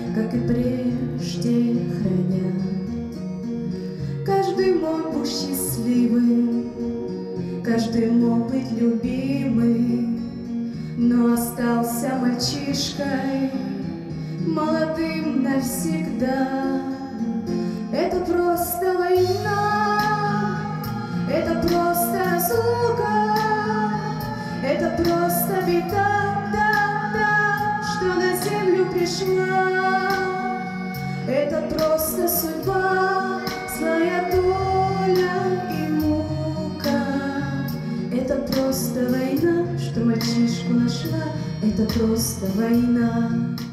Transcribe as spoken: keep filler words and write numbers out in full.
как и прежде хранят. Каждый мог быть счастливым, каждый мог быть любимым, но остался мальчишкой, молодым навсегда. Это просто война, это просто разлука, это просто беда, да, да, что на землю пришла. Это просто судьба, злая доля и мука. Это просто война, что мальчишку нашла. Это просто война.